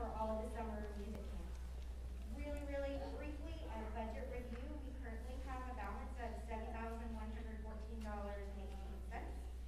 for all of the summer music camp. Really briefly, a budget review, we currently have a balance of $7,114.18.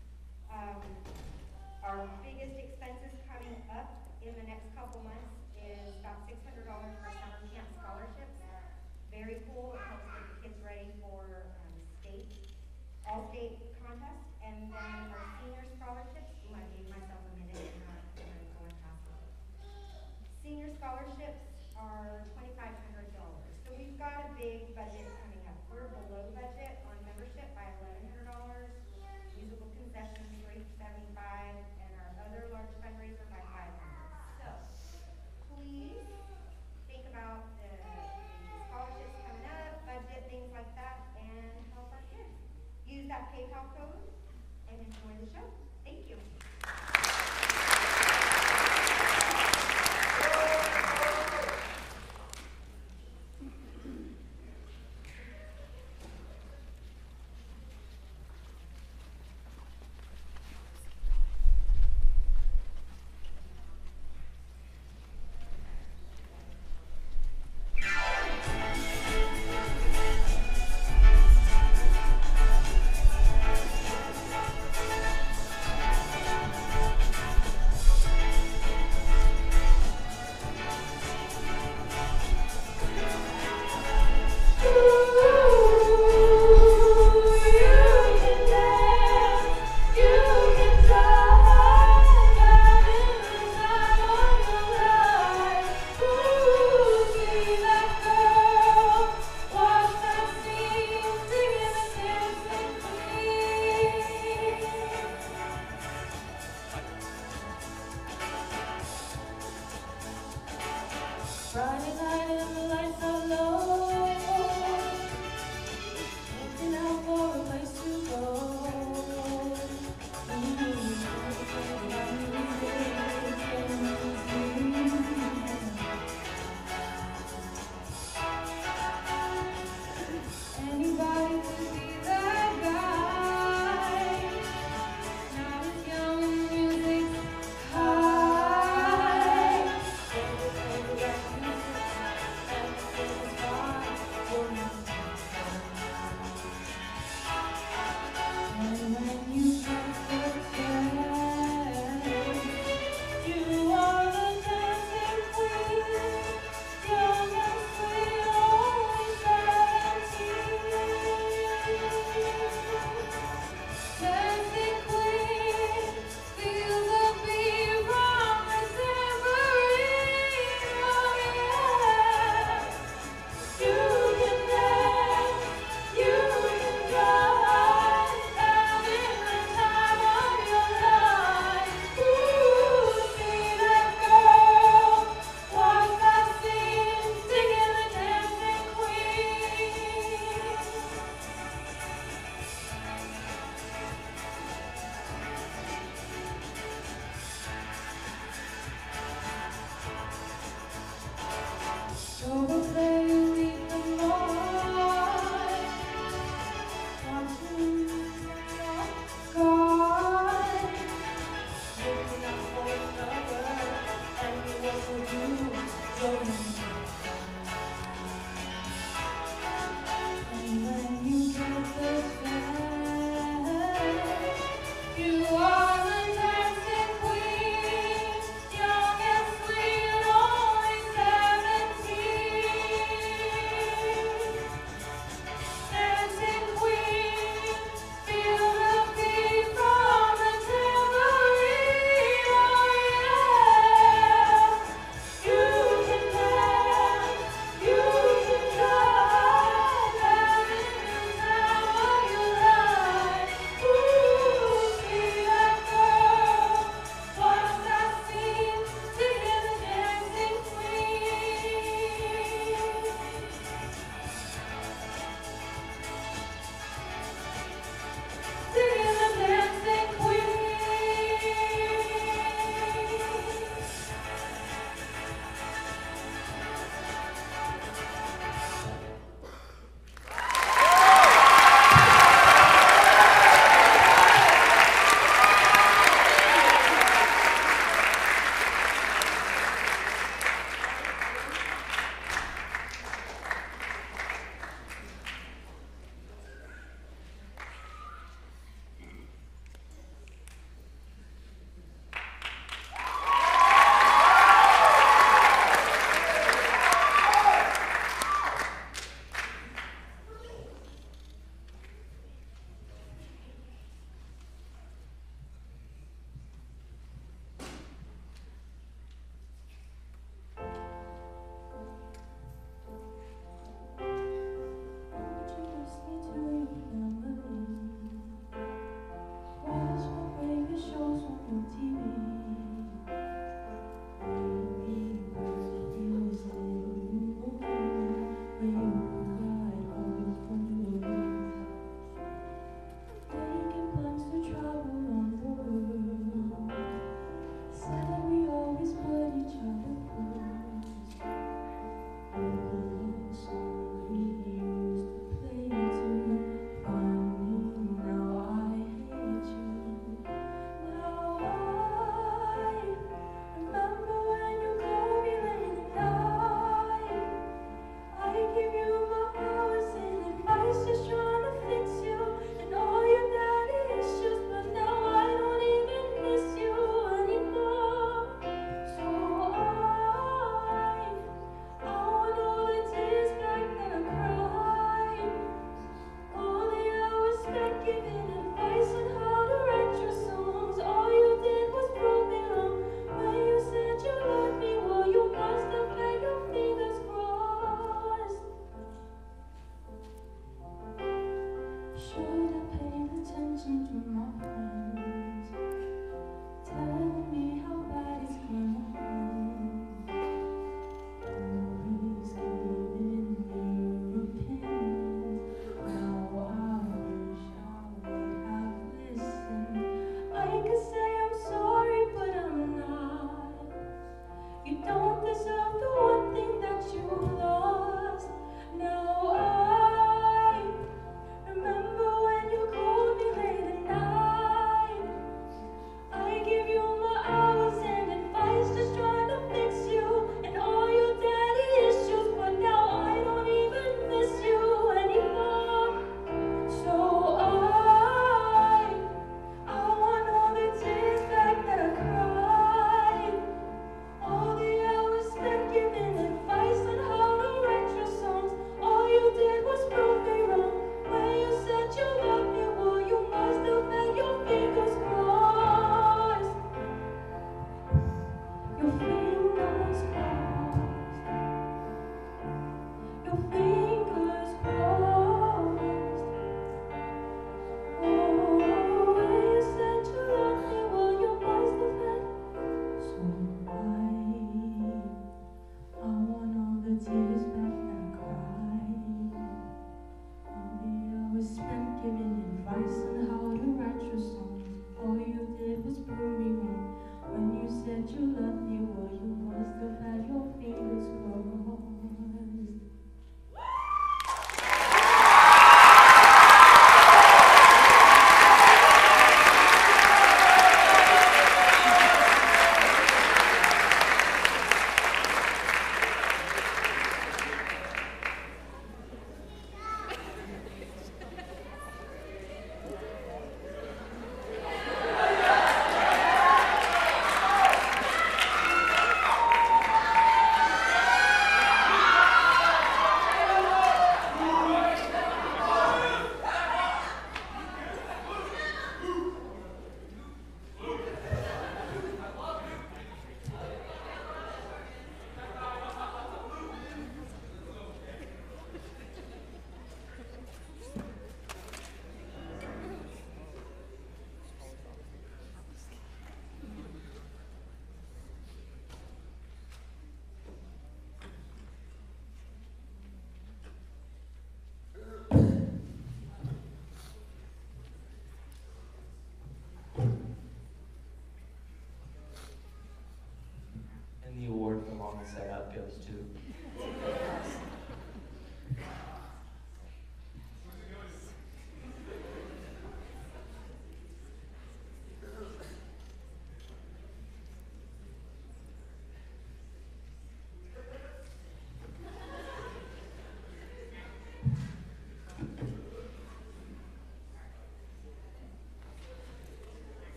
Our biggest expenses coming up in the next couple months is about $600 for summer camp scholarships. Very cool, it helps get the kids ready for all-state contests. And then our senior scholarships, I gave myself a minute and I'm going past it. Senior scholarships are $2,500. So we've got a big budget coming up. We're below budget on membership by $1,100, musical concessions $375, and our other large fundraiser by $500. So please think about the scholarships coming up, budget, things like that, and help our kids. Use that PayPal code and enjoy the show. Thank you. Friday night and the lights are low, looking out for a place to go. Anybody could be that guy, not as young and music's high. Fire.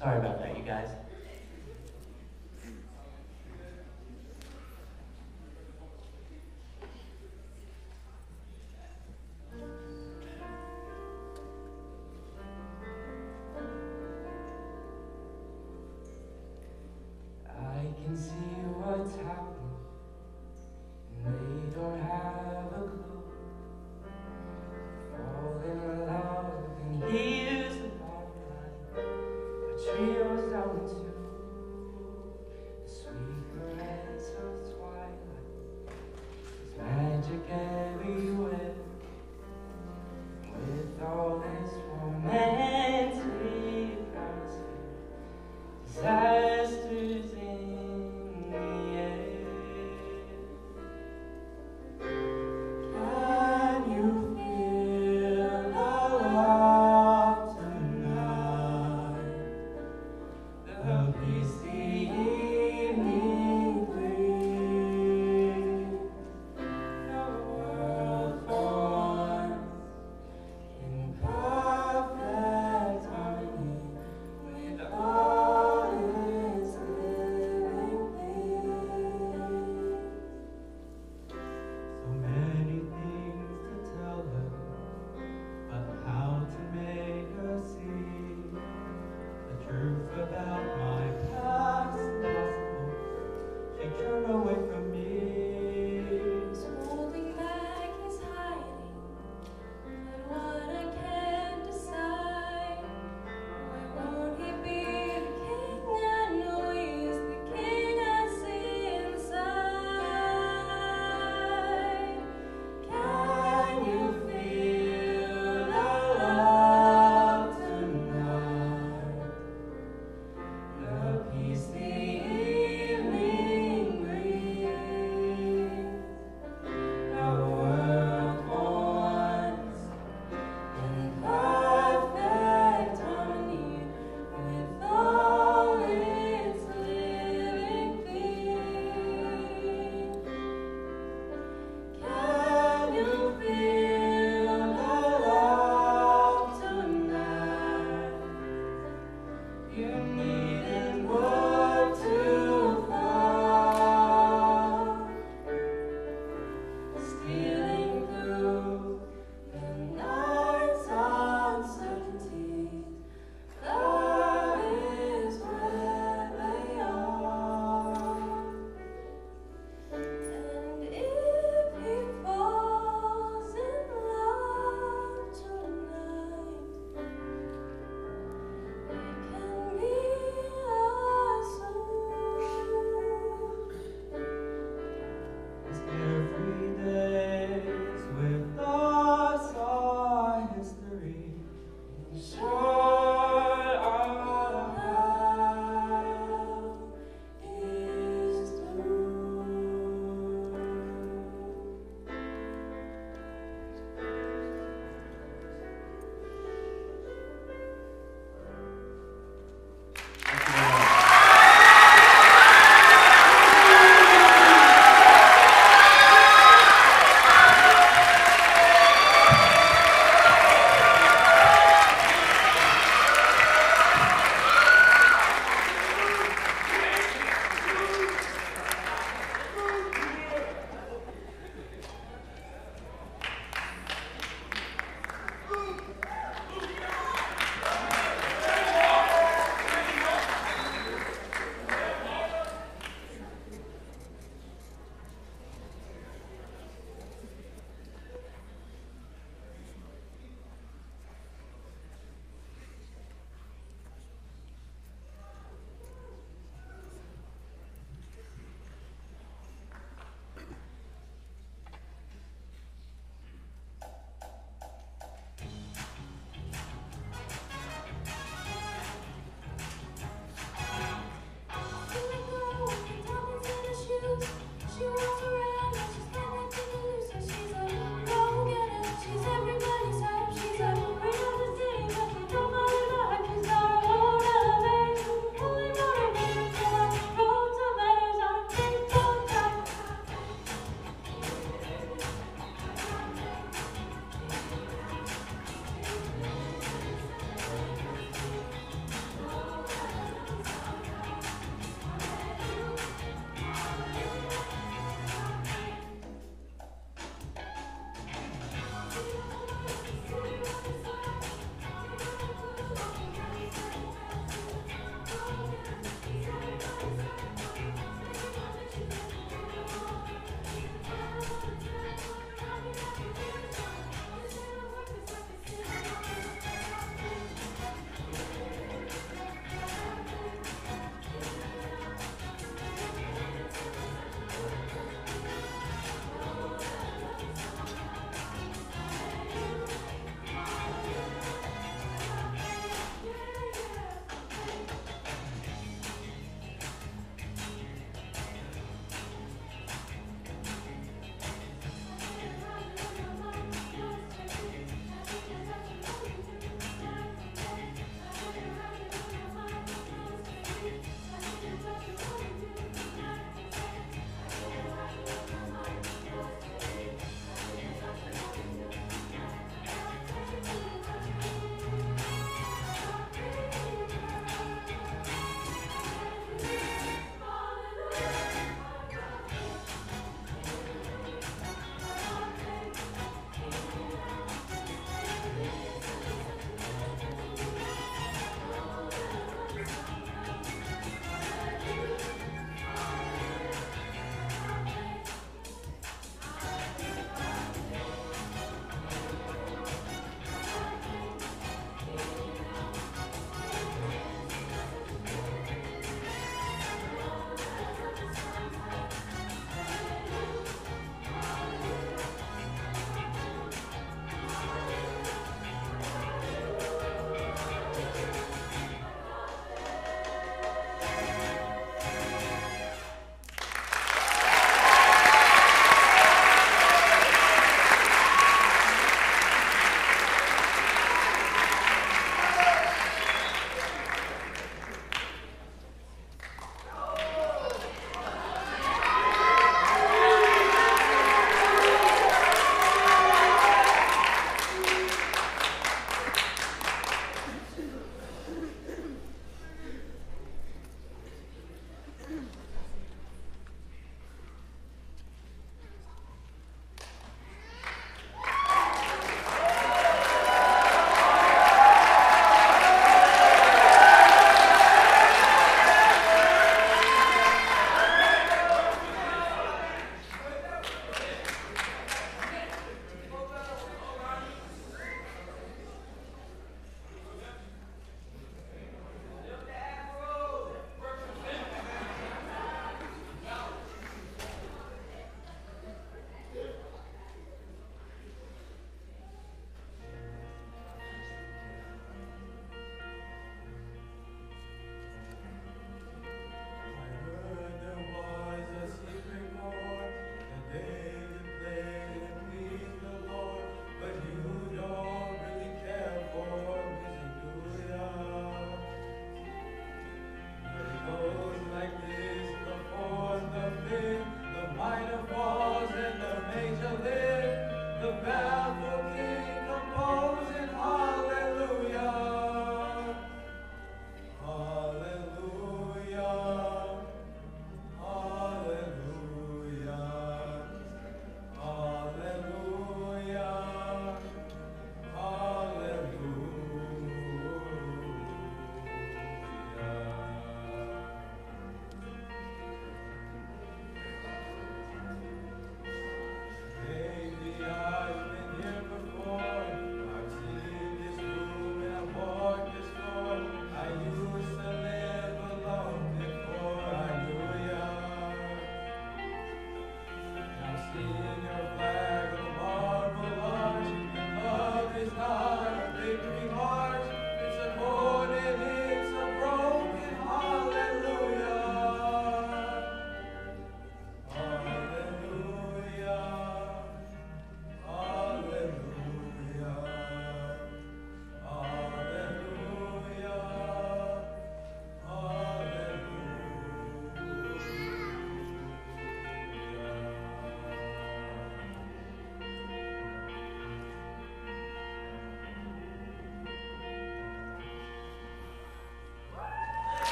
Sorry about that, you guys. I can see what's happening, and they don't have a clue. Fall in love, and here's the bottom line. A trio's down into the sweet caress of twilight. There's magic everywhere, with all this romantic fantasy. Disasters in the air. Can you feel the love tonight? The peace the evening brings. The world for once in perfect harmony with all its living things. So many things to tell her, but how to make her see the truth about my past impossible. She turned away from me. He's holding back, he's hiding, but what I can't decide. Why won't he be the king I know he's the king I see inside? Can you feel the love tonight? The peace the evening brings. The world for once in perfect harmony with all its living things. Can you feel the love tonight? You needn't work too far. Stealing through the night's uncertainties, love is where they are. And if he falls in love tonight, it can be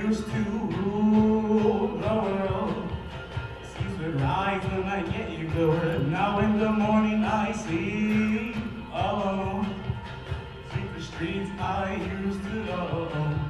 used to rule the world. Seas would rise when I get you good. Now in the morning I sleep alone. Sweep the streets I used to know.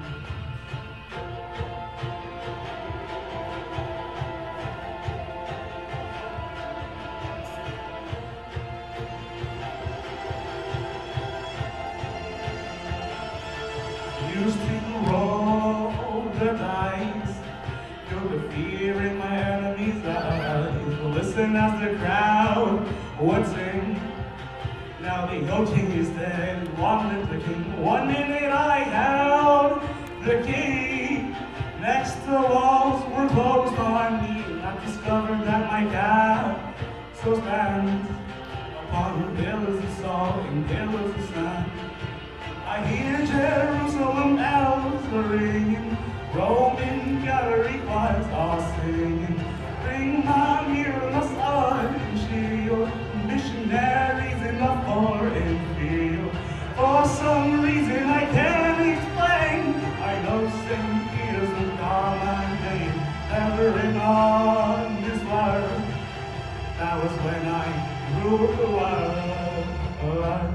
Used to roll the dice, feel the fear in my enemy's eyes. Listen as the crowd would sing. Now the old king is dead, long live the king. 1 minute I held the key. Next the walls were closed on me. I discovered that my castle stands upon the pillars of salt and pillars of sand. I hear Jerusalem bells are ringing, Roman gallery choirs are singing. Bring my mirror, my sword and shield, missionaries in the foreign field. For some reason I can't explain, I know St. Peter's will call my name. Never in all this world, that was when I ruled the world.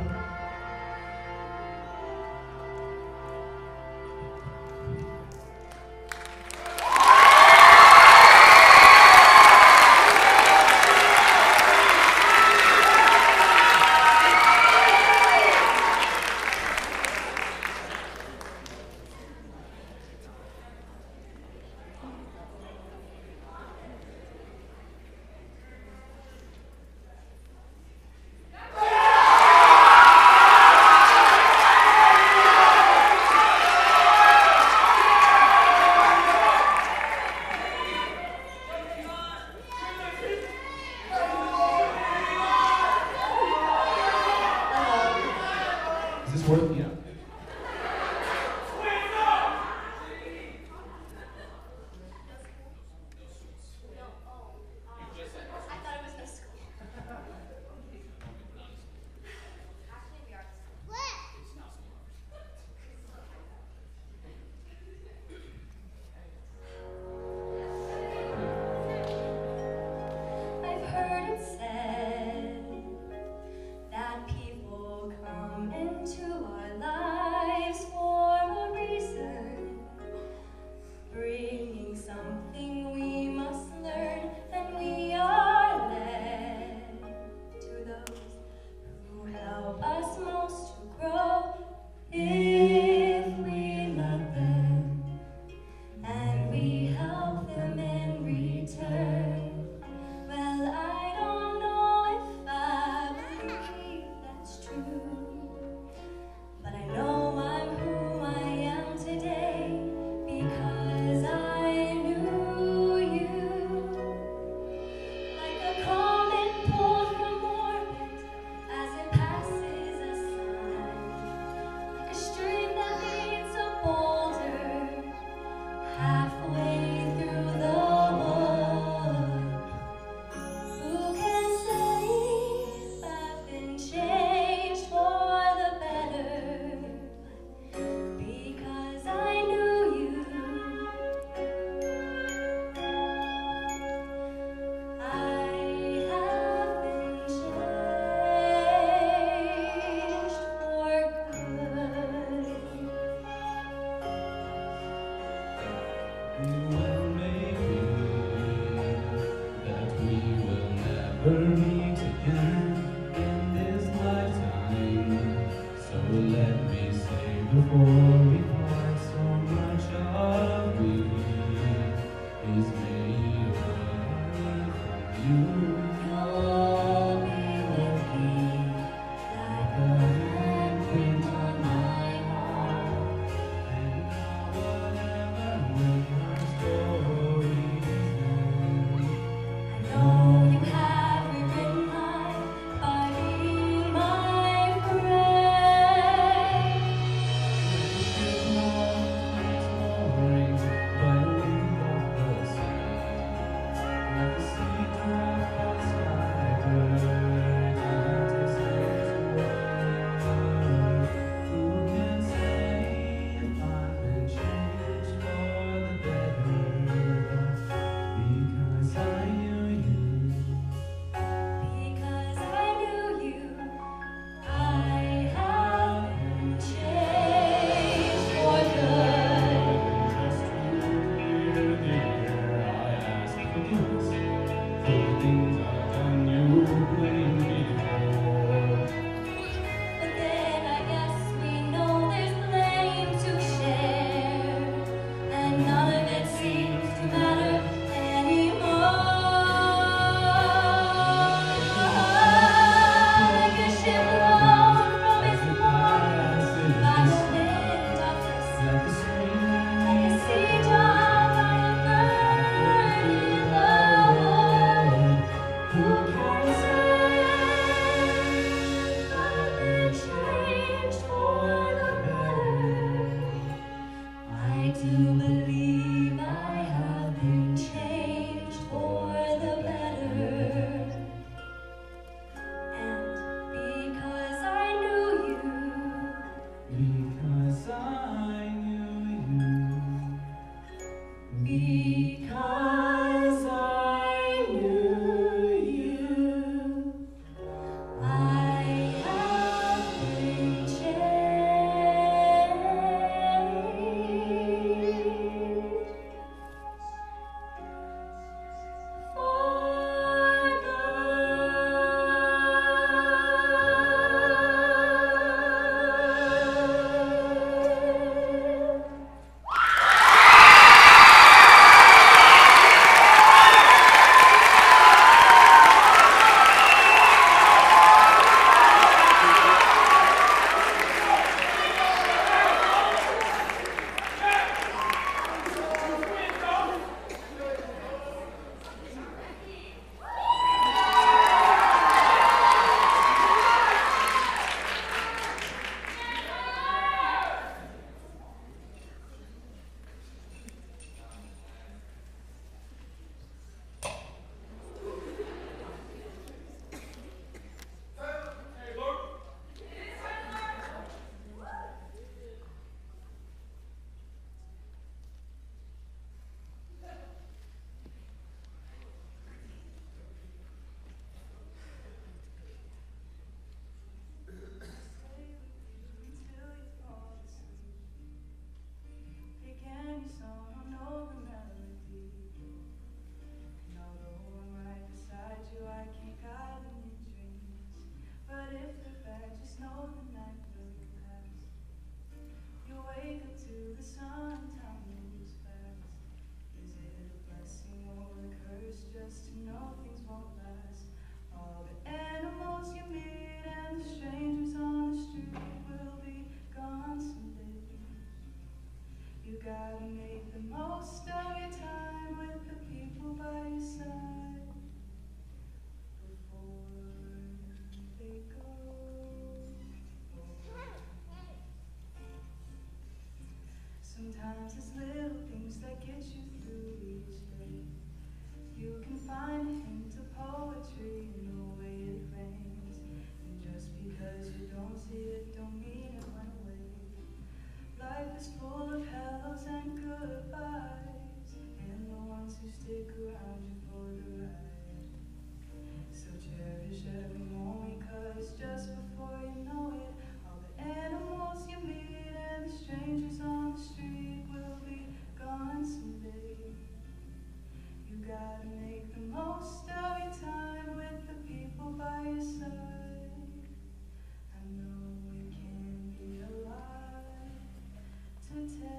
To tell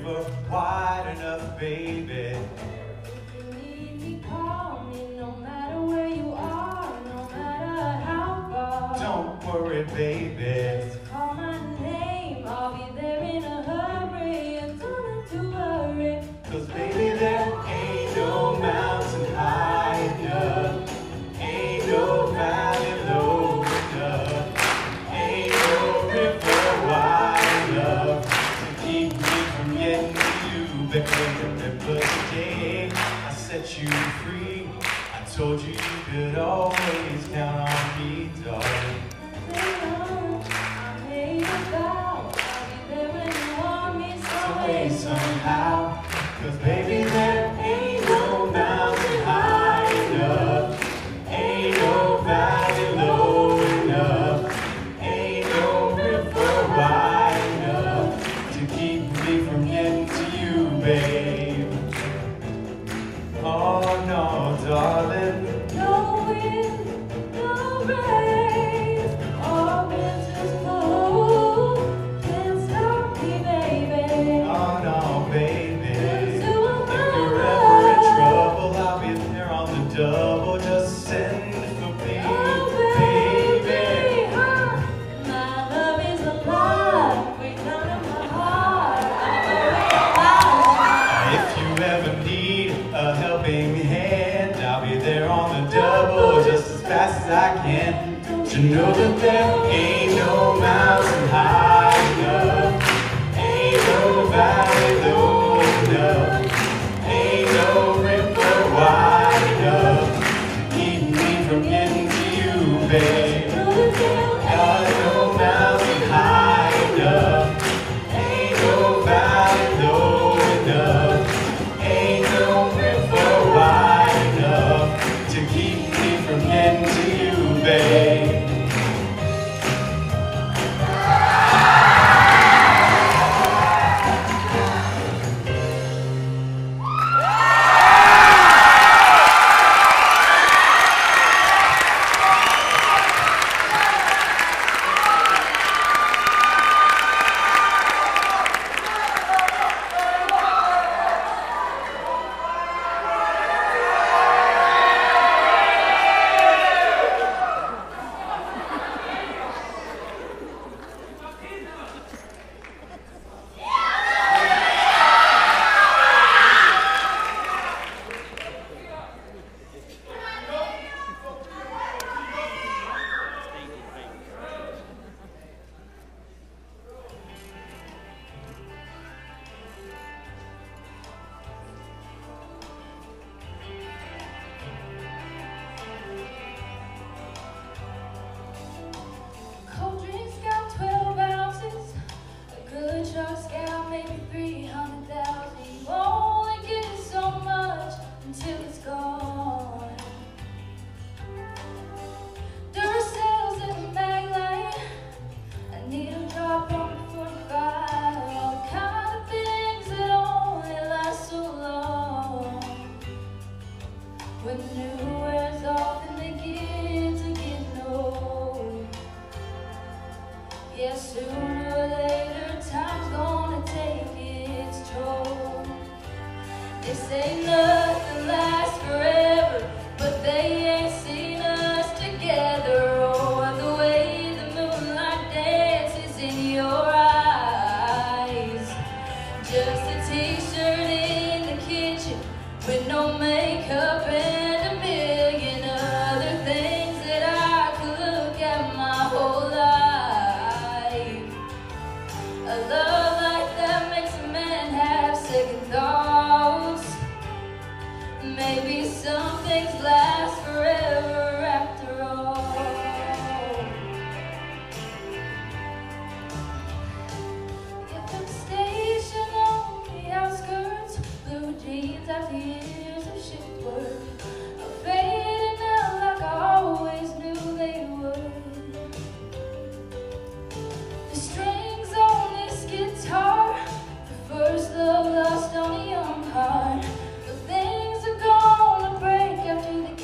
river wide enough, baby. If you need me, call me, no matter where you are, no matter how far. Don't worry, baby. Just call my name, I'll be there in a hurry. You don't have to worry. 'Cause baby, there ain't no mountain high enough, ain't no valley low enough, ain't no river wide enough to keep me from getting to you. Because remember the day I set you free, I told you you could always count on me, darling. I made a vow, I'll be there when you want me, Some way, somehow. 'Cause baby, there ain't no mountain high enough, ain't no valley low enough, ain't no river wide enough to keep me from getting to you, babe. Oh no, darling. No wind, no rain, or winter's cold can't stop me, baby. Oh no, baby. Into a If you're ever in trouble, I'll be there on the double. Just send for me, Oh, baby. my love is alive, way down in my heart. I'm If you ever need a helping hand, I'll be there on the double just as fast as I can. To know that there ain't no mountain high enough, ain't no valley low enough, ain't no river wide enough to keep me from getting to you, babe. Got no mountain high enough, ain't no valley low enough, ain't no river wide enough to keep me from getting to you, babe. Cold drinks got 12 ounces. A good shot scout maybe 300,000. You only get so much until it's gone. Duracells in the mag light. A needle drop on the 45. All the kind of things that only last so long. When the new wears off and they get to get old. Yeah, sooner or later, time's gonna take its toll. They say nothing lasts forever, but they ain't seen us together. Or the way the moonlight dances in your eyes. Just a t-shirt in the kitchen with no makeup and a million other things that I could look at my whole life. A love like that makes a man have second thoughts. Maybe some things last forever after all. Get the station on the outskirts, blue jeans after years of shift work, are fading out like I always knew they would. The strings on this guitar, the first love lost on a young heart. The things are gonna break after the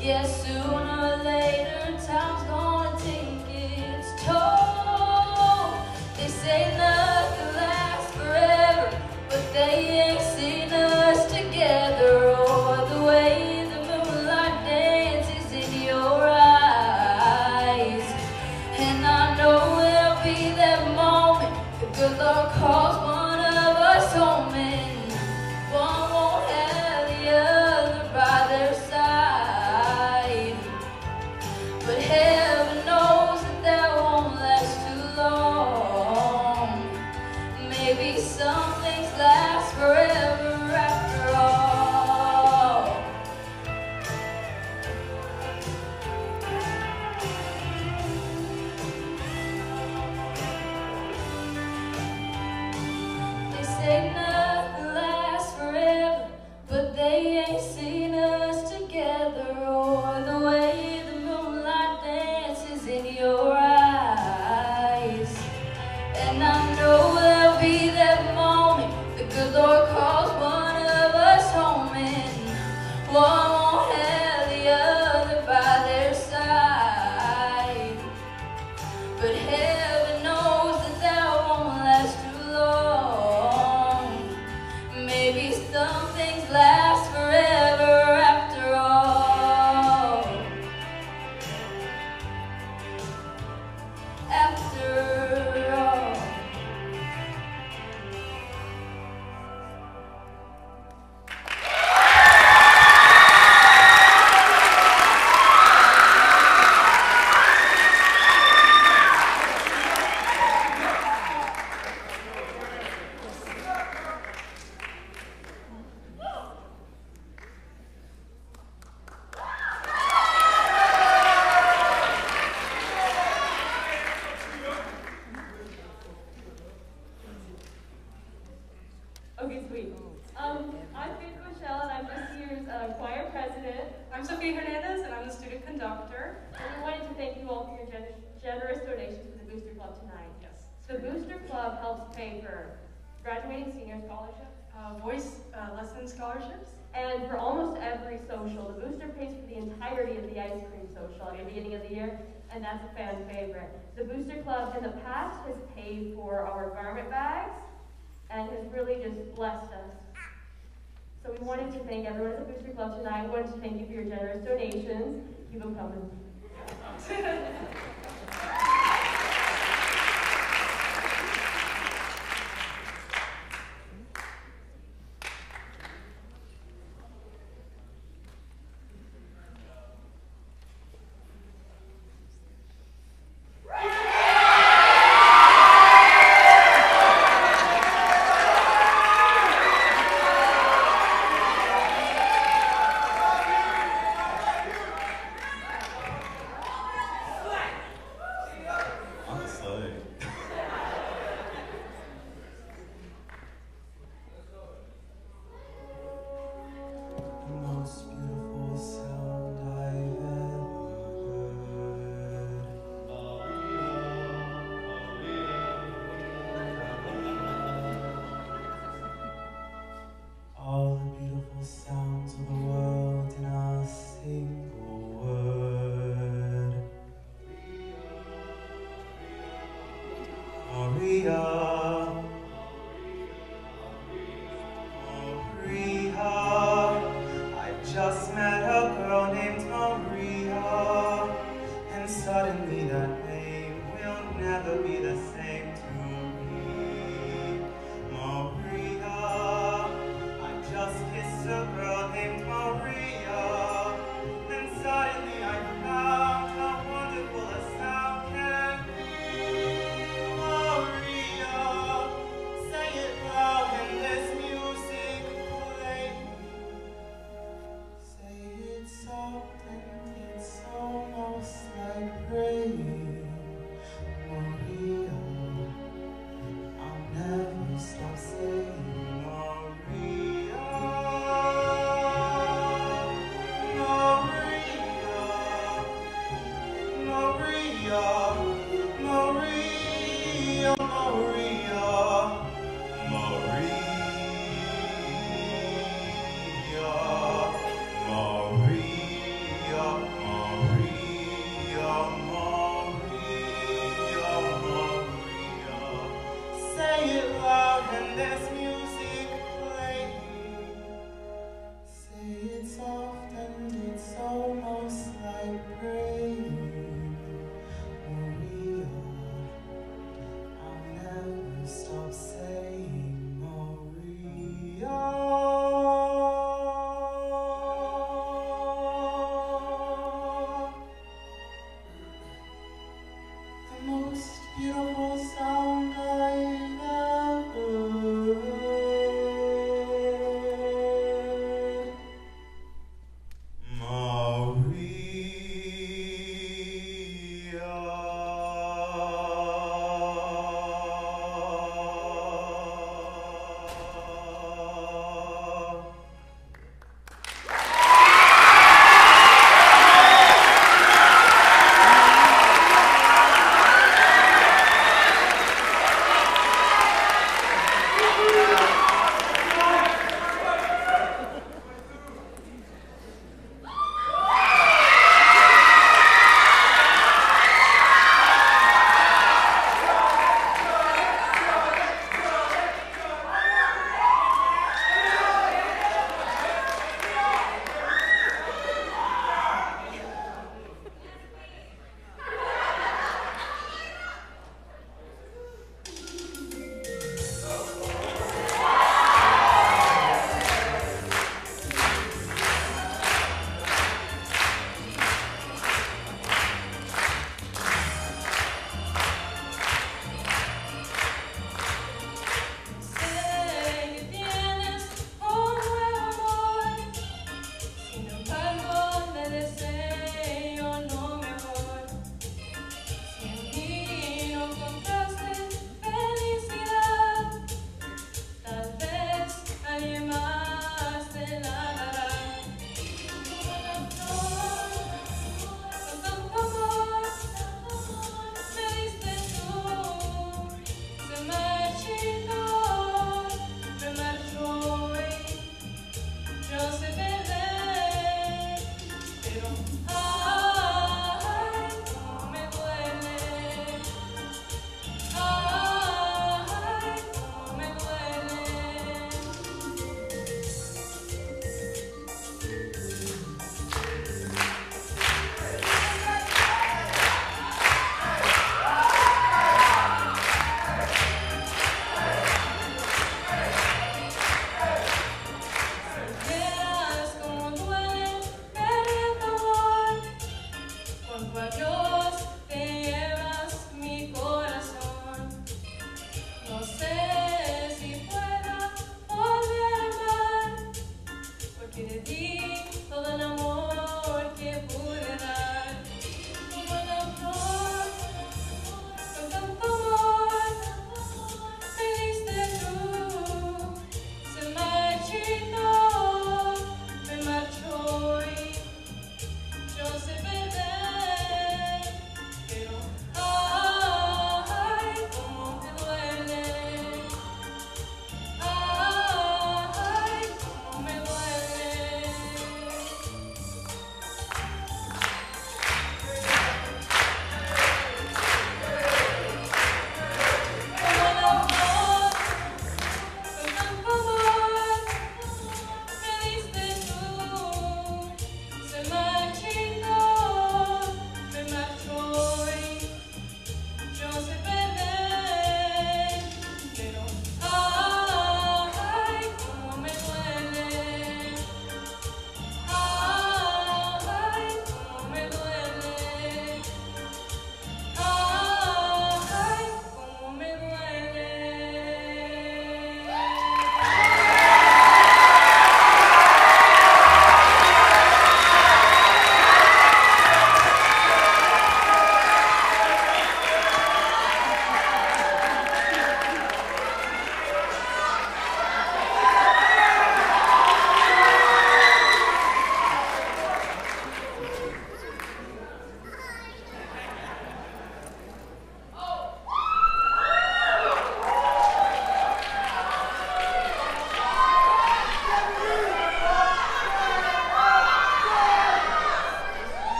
Yeah, sooner or later, time's gonna take its toll. They say nothing lasts forever, but they ain't seen us together. Or the way the moonlight dances in your eyes. And I know there'll be that moment the good Lord calls one of us home, and one won't have the other by their side. But heaven knows that that won't last too long. Maybe some things last forever after all. They say nothing lasts forever, but they ain't seen us together. Or the way the moonlight dances in your eyes. And I know there'll be that moment the good Lord calls one of us home, and one won't have the other by their side. But heaven knows that that won't last too long. Maybe some things last forever after all. After all. Okay, sweet. I'm Faith Michelle, and I'm this year's choir president. I'm Sophia Hernandez, and I'm the student conductor. And we wanted to thank you all for your generous donations to the Booster Club tonight. Yes. The Booster Club helps pay for graduating senior scholarships, Voice lesson scholarships. and for almost every social. The Booster pays for the entirety of the ice cream social at the beginning of the year, and that's a fan favorite. The Booster Club in the past has paid for our garment bags and has really just blessed us. So we wanted to thank everyone at the Booster Club tonight. We wanted to thank you for your generous donations. Keep them coming. Honestly. The most beautiful sound I've ever heard. All the beautiful sounds of the world in a single word. Maria, Maria, I just met a girl named Maria, and suddenly that name will never be the same to me. Maria, I just kissed a girl named Maria, and suddenly I found how wonderful a sound can be. Maria, say it loud and this music play. Say it soft and it's almost like praying. Maria.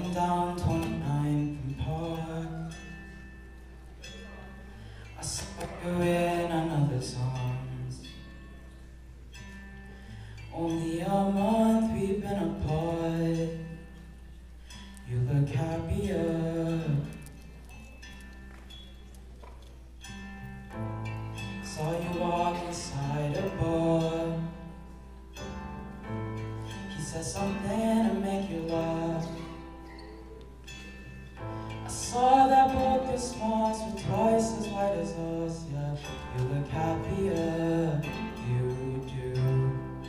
Walking down 29th and Park, I saw you in another's arms. Only a month we've been apart. You look happier. Saw you walk inside a bar. He said something to make you laugh. I saw that both your smiles were twice as wide as us. Yeah, you look happier, you do.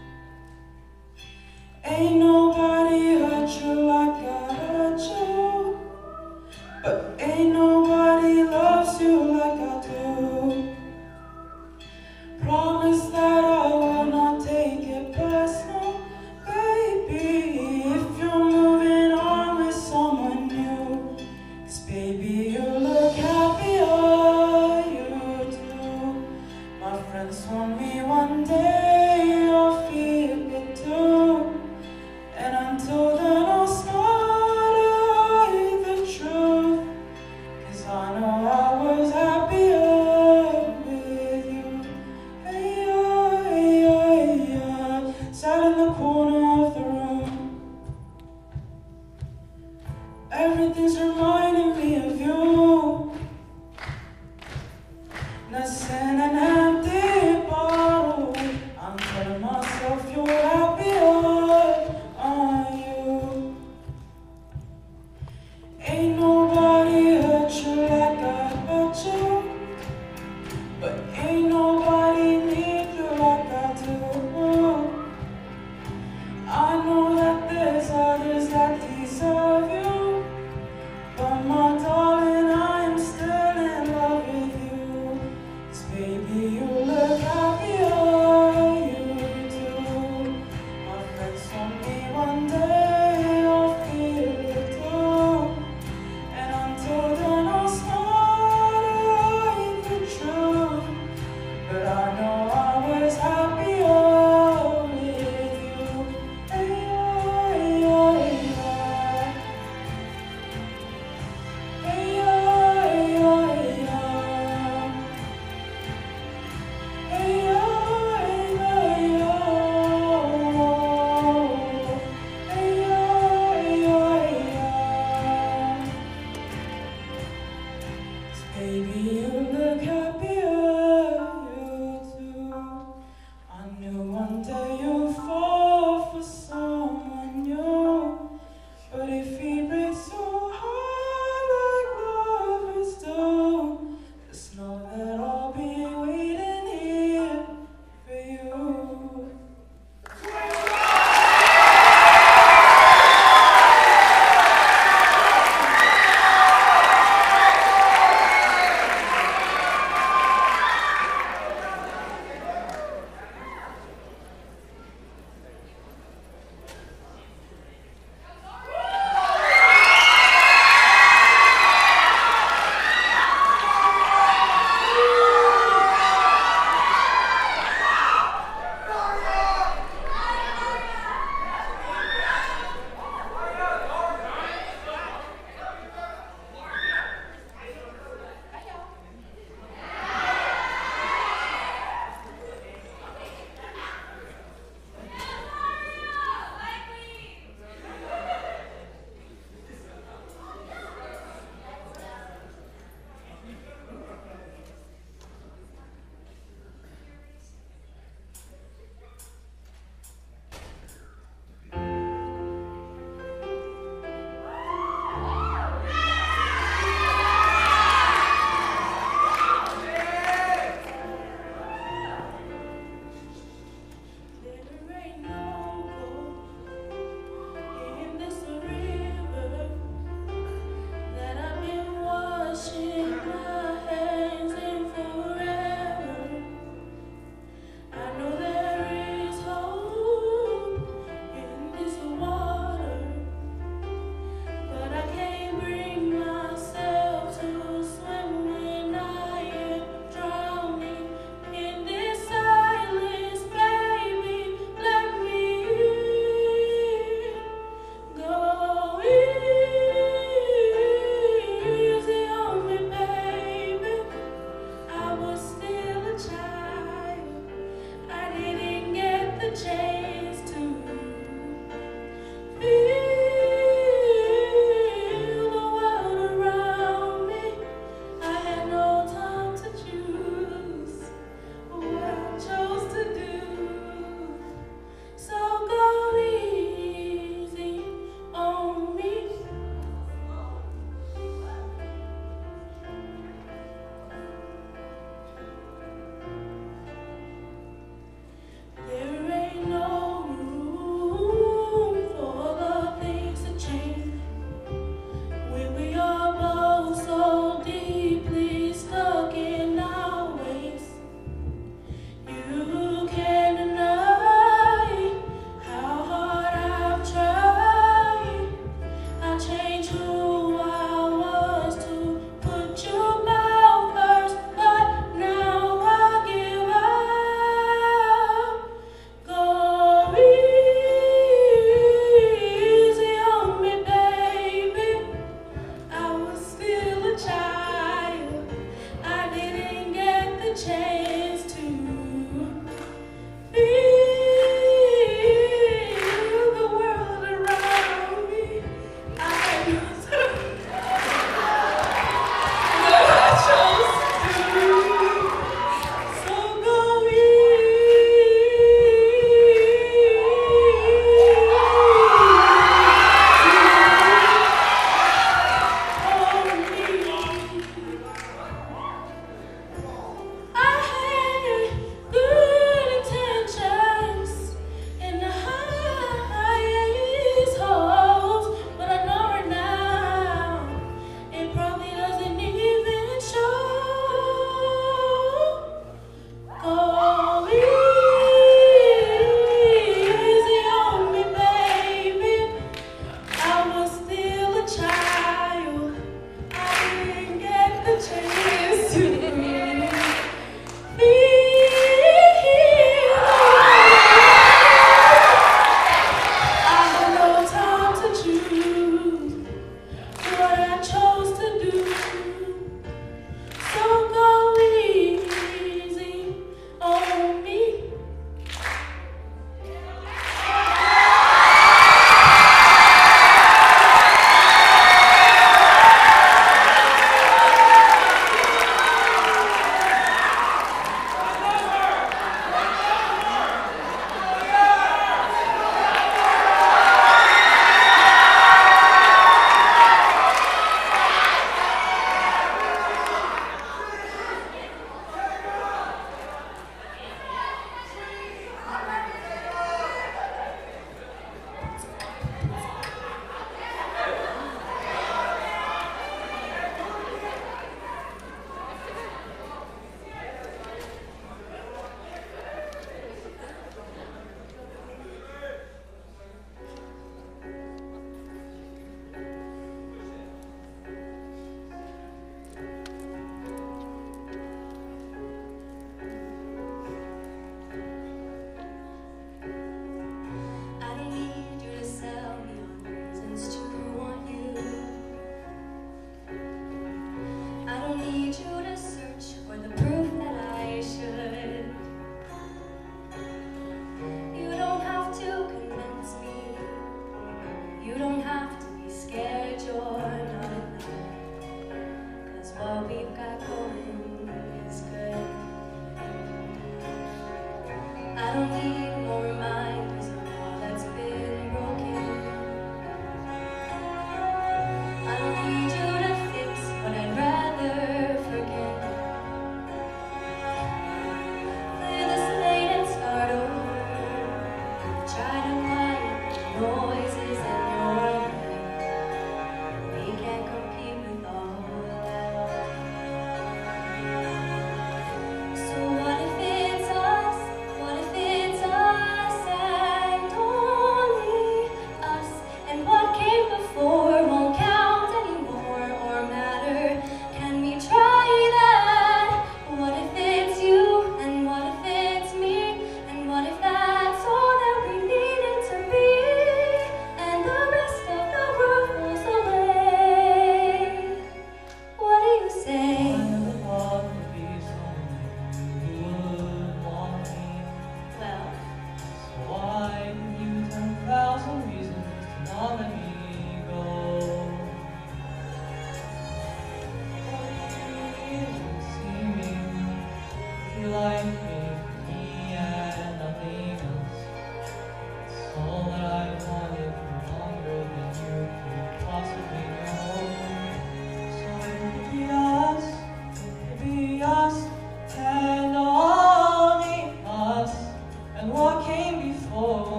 Ain't nobody hurt you like I hurt you, but ain't nobody loves you like I do. Promise that I will not take it personal, baby, if you're moving on with someone new. 'Cause baby, you look happier, you do. My friends told me one day you'll feel it too. And until then I'll smile to hide the truth. 'Cause I know I was happier with you. Hey, hey, hey, hey. Sat in the corner of the room. Everything's reminding me of you. Nursing an empty bottle. I'm telling myself you're happier, are you? Ain't nobody hurt you like I hurt you, but ain't nobody need you like I do. I know that there's others that deserve you, but my darling, I am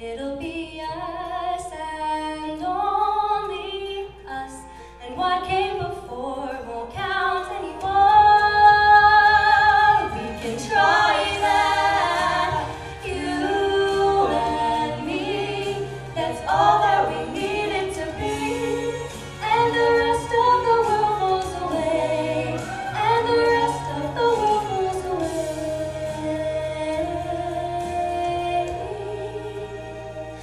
It'll be us and only us, and what came before won't count anymore. We can try that, you and me. That's all that we need it to be. And the rest of the world falls away. And the rest of the world falls away.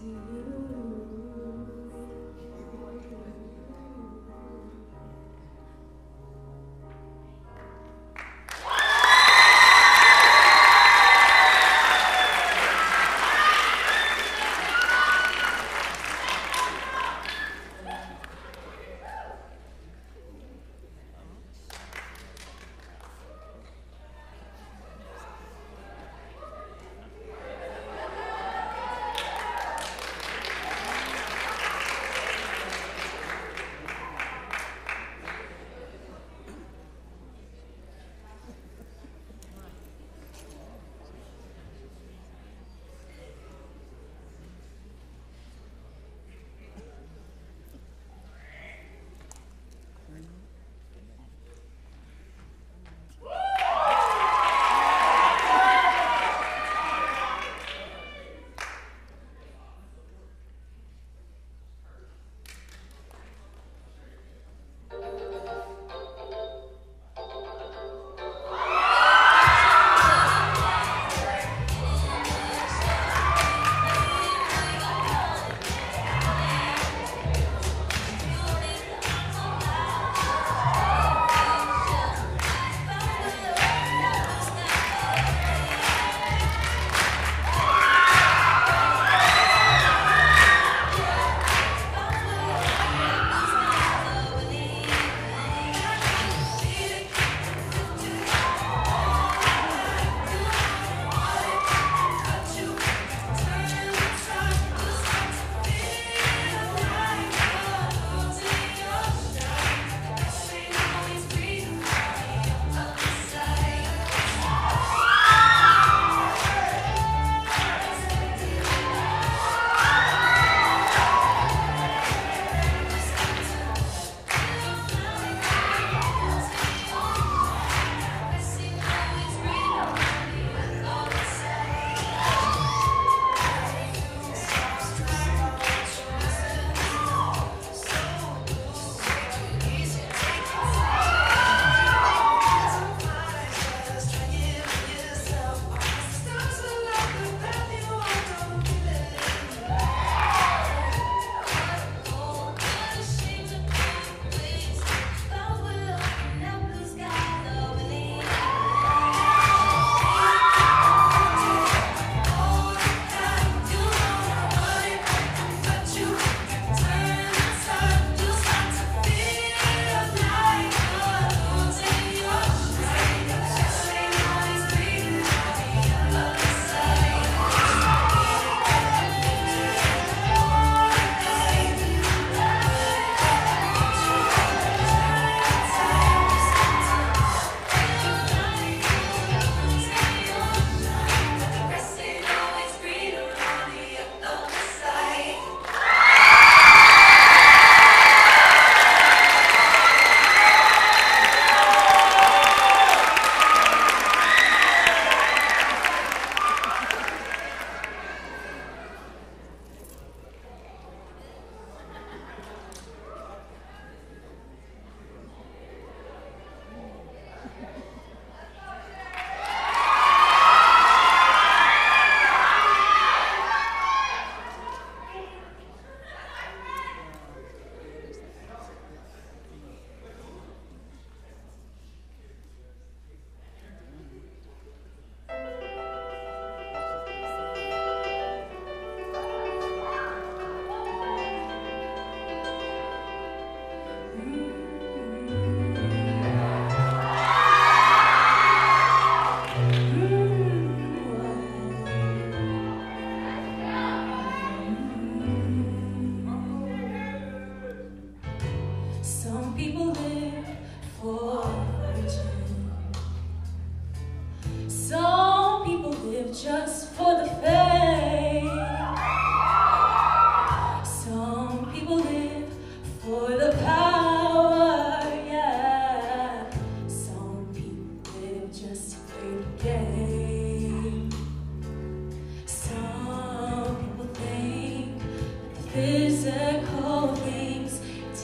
Physical things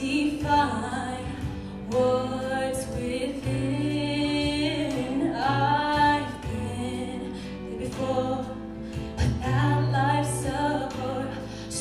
define what's within. I've been there before, but that life's support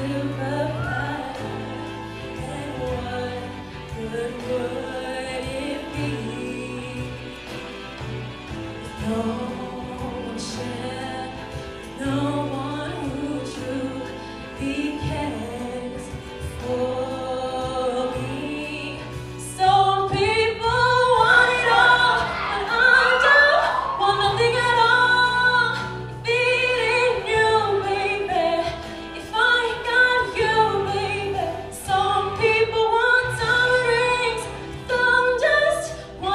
silver platter, and what good would it be? No one shared, no one who truly cares for me. Some people want it all, but I don't want nothing at all. If it ain't you, baby, if I ain't got you, baby. Some people want diamond rings, some just want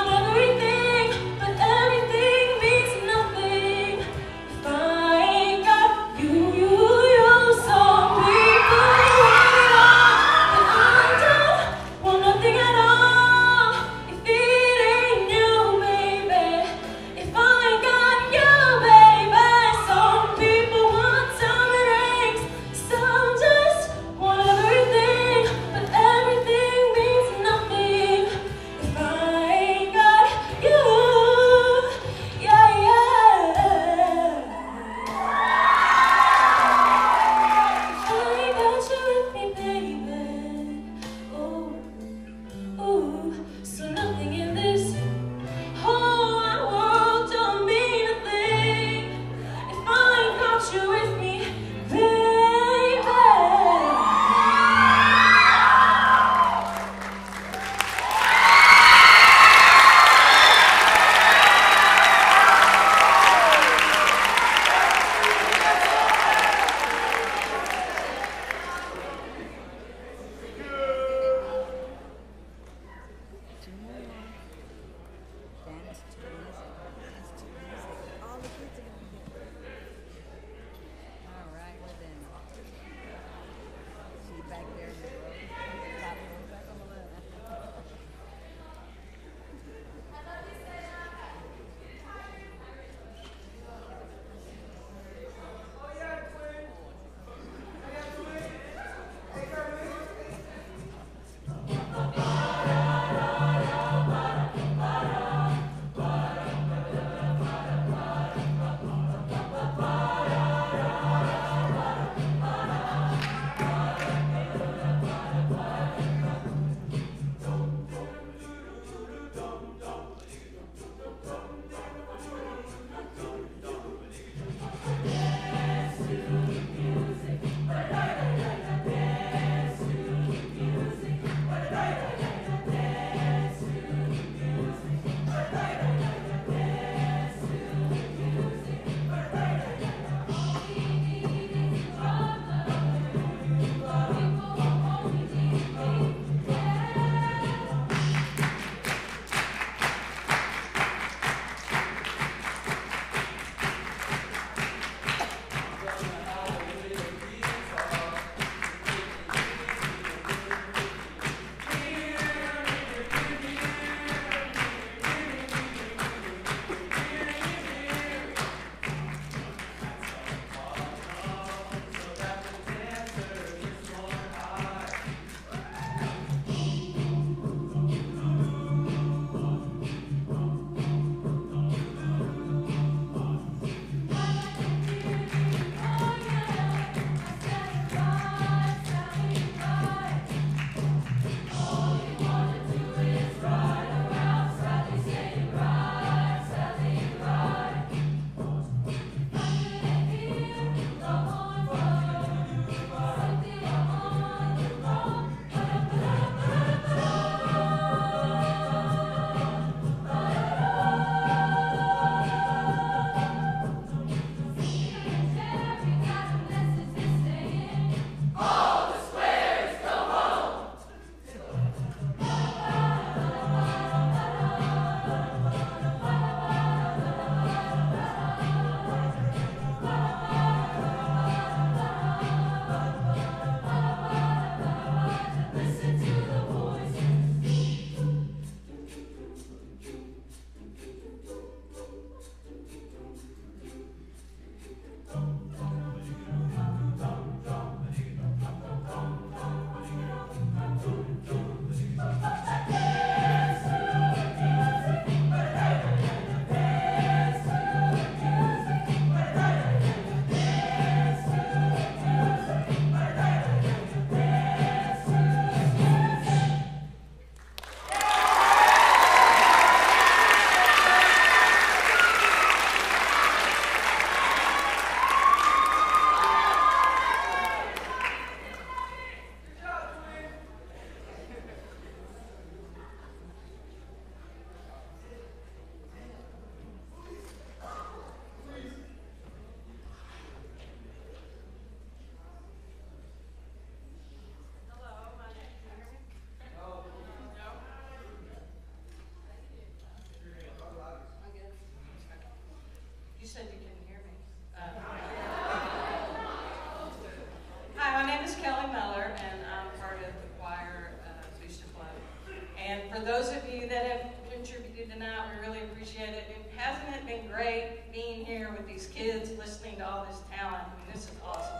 for those of you that have contributed tonight, we really appreciate it. And hasn't it been great being here with these kids, listening to all this talent? I mean, this is awesome.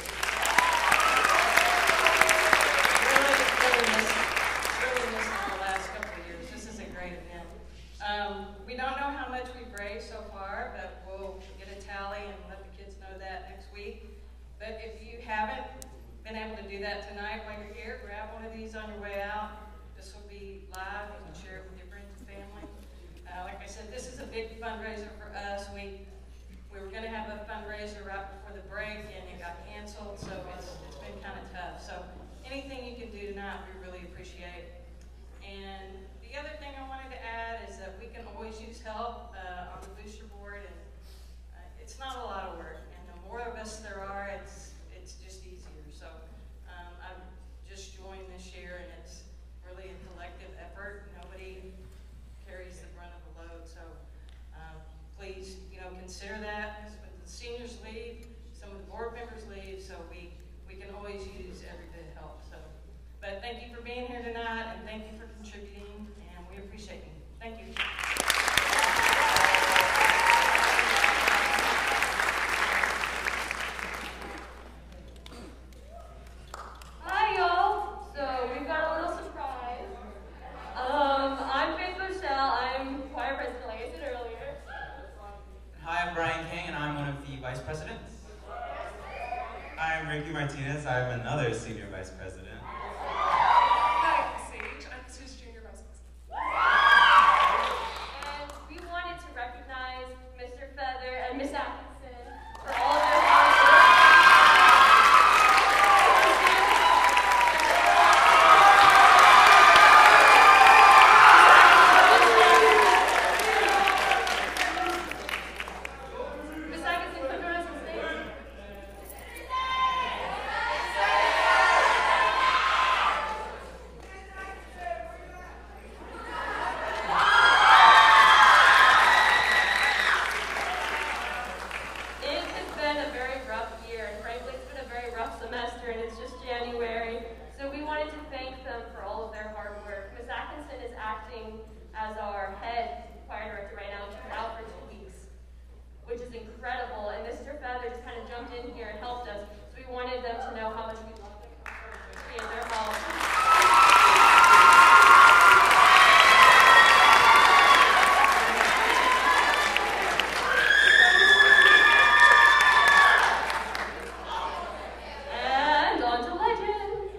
Really missed it the last couple of years. This is a great event. We don't know how much we've raised so far, but we'll get a tally and let the kids know that next week. But if you haven't been able to do that tonight while you're here, grab one of these on your way out. This will be live. You can share it with your friends and family. Like I said, this is a big fundraiser for us. We were going to have a fundraiser right before the break, and it got canceled, so it's been kind of tough. So anything you can do tonight, we really appreciate. And the other thing I wanted to add is that we can always use help on the booster board, and it's not a lot of work. And the more of us there are, it's just easier. So I've just joined this year, and it's really a collective effort. Nobody carries the brunt of the load. So please, consider that. Because when the seniors leave, some of the board members leave, so we can always use every bit of help. So, but thank you for being here tonight, and thank you for contributing, and we appreciate you. Thank you. Hi, y'all. So we've got a little surprise. I'm Faith Rochelle. I'm choir president, like I said earlier. Hi, I'm Brian King, and I'm one of the vice presidents. Hi, I'm Ricky Martinez. I'm another senior vice president. Hi, I'm Sage. I'm Sue's junior vice president. And we wanted to recognize Mr. Feather and Miss Atkinson for all of their hard work. Miss Atkinson, come join us on stage. It has been a very rough year, and frankly, it's been a very rough semester, and it's just January. So we wanted to thank them for all of their hard work. Ms. Atkinson is acting as our head choir director right now, and she's been out for 2 weeks, which is incredible. And Mr. Feather just kind of jumped in here and helped us. So we wanted them to know how much we love them and appreciate their help. And on to legend.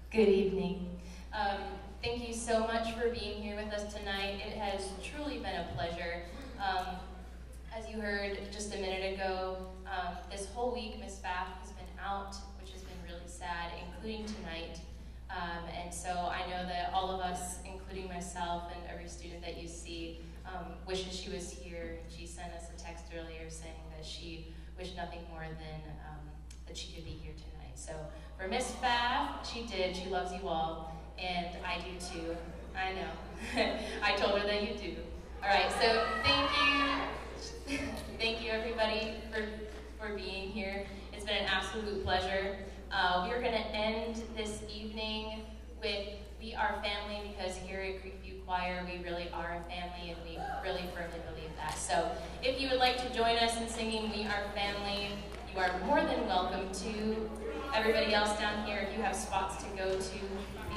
Good evening. Thank you so much for being here with us tonight. It has truly been a pleasure. As you heard just a minute ago, this whole week Miss Pfaff has been out, which has been really sad, including tonight. And so I know that all of us, including myself and every student that you see, wishes she was here. She sent us a text earlier saying that she wished nothing more than that she could be here tonight. So for Miss Pfaff, she did. She loves you all, and I do too. I know. I told her that you do. All right, so thank you. Thank you everybody for being here. It's been an absolute pleasure. We are going to end this evening with We Are Family, because here at Creekview Choir, we really are a family, and we really firmly believe that. So if you would like to join us in singing We Are Family, you are more than welcome to. Everybody else down here, if you have spots to go to,